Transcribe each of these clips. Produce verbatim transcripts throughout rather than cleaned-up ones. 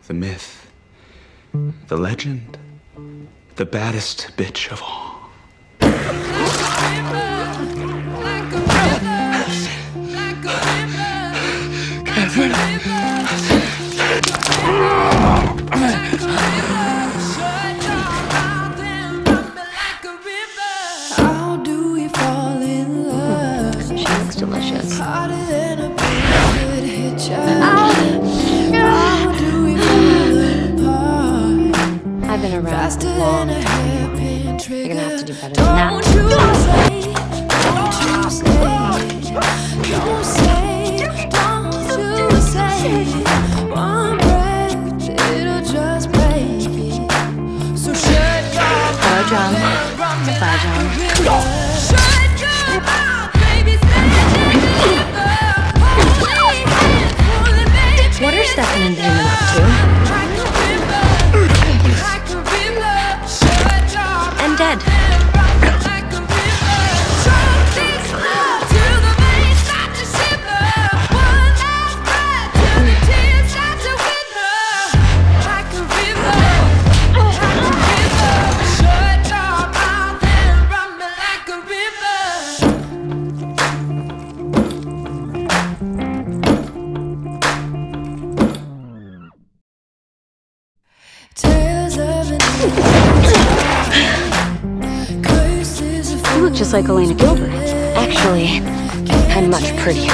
the myth, the legend, the baddest bitch of all. Catherine. How do we fall in love? She looks delicious. Harder than a good hitchhike. How do we fall apart? I've been around Faster long. than a hairpin trigger. You're gonna have to do better than that. Don't you say, don't you say, don't say, don't you say. One breath, it'll just break it. So shut your Hello, John. Bye, John. Shut your mouth, baby, What are Stefan and Damon up to? And dead. You look just like Elena Gilbert. Actually, I'm much prettier.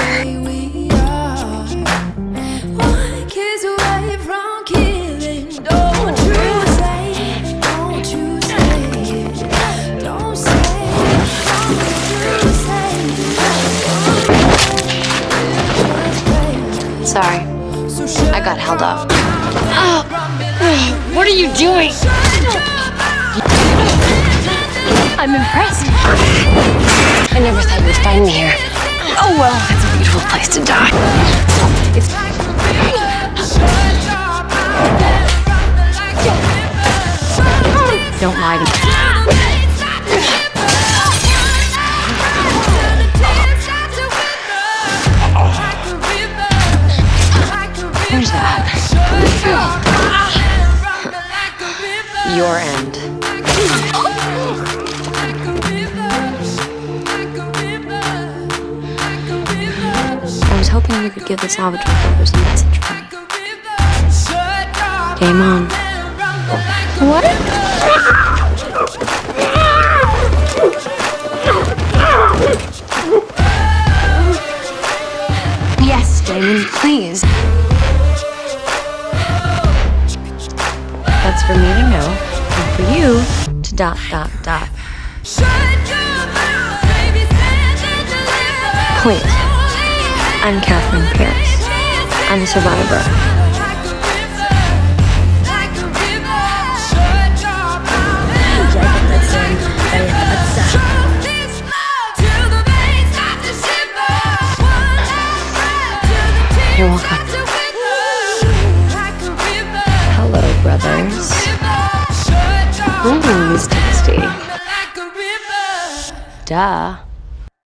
Sorry, I got held up. Oh, what are you doing? I'm impressed. I never thought you'd find me here. Oh well, it's a beautiful place to die. It's... Don't lie to me. Where's that? Your end. I was hoping you could give the Salvatore brothers a message for me. Game on. What? Yes, Damon, please. That's for me to know, and for you to dot, dot, dot. Please. I'm Catherine Pierce. I'm a survivor. You're welcome. Hello, brothers. Mmm, it's tasty. Duh.